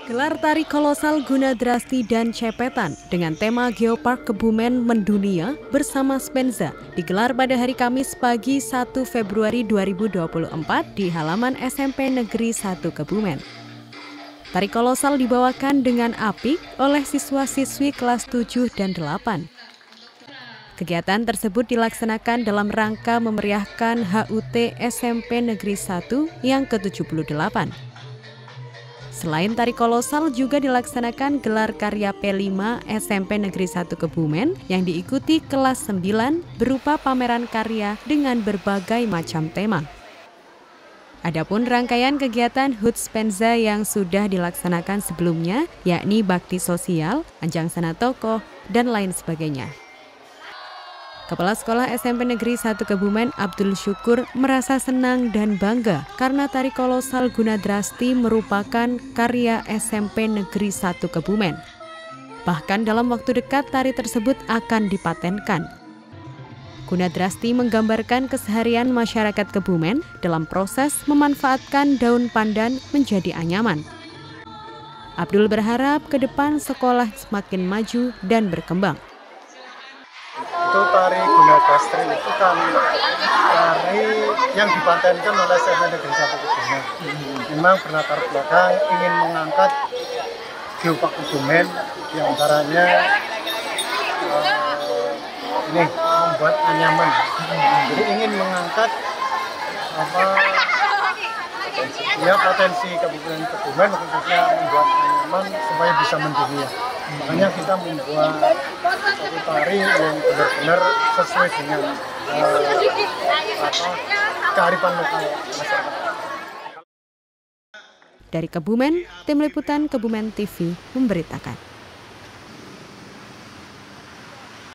Gelar tari kolosal Gunadrasti dan Cepetan dengan tema Geopark Kebumen Mendunia bersama Spenza digelar pada hari Kamis pagi 1 Februari 2024 di halaman SMP Negeri 1 Kebumen. Tari kolosal dibawakan dengan apik oleh siswa-siswi kelas 7 dan 8. Kegiatan tersebut dilaksanakan dalam rangka memeriahkan HUT SMP Negeri 1 yang ke-78. Selain tari kolosal juga dilaksanakan gelar karya P5 SMP Negeri 1 Kebumen yang diikuti kelas 9 berupa pameran karya dengan berbagai macam tema. Adapun rangkaian kegiatan HUT Spenza yang sudah dilaksanakan sebelumnya yakni bakti sosial, anjang sana tokoh, dan lain sebagainya. Kepala Sekolah SMP Negeri 1 Kebumen Abdul Syukur merasa senang dan bangga karena tari kolosal Gunadrasti merupakan karya SMP Negeri 1 Kebumen. Bahkan dalam waktu dekat tari tersebut akan dipatenkan. Gunadrasti menggambarkan keseharian masyarakat Kebumen dalam proses memanfaatkan daun pandan menjadi anyaman. Abdul berharap ke depan sekolah semakin maju dan berkembang. Itu tari Gunadrasti itu kan tari yang dipatenkan oleh SMP Negeri 1 Kebumen. Memang berlatar belakang ingin mengangkat Geopark Kebumen, diantaranya ini membuat anyaman. Jadi ingin mengangkat potensi Kabupaten Kebumen khususnya membuat anyaman supaya bisa mendunia. Makanya kita membuat satu tari yang benar-benar sesuai dengan kearifan lokal masyarakat. Dari Kebumen, Tim Liputan Kebumen TV memberitakan.